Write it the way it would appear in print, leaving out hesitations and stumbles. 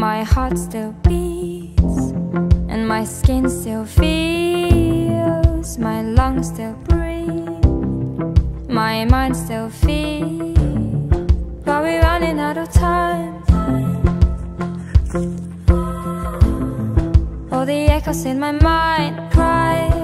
My heart still beats, and my skin still feels. My lungs still breathe, my mind still feels. But we're running out of time. All the echoes in my mind cry.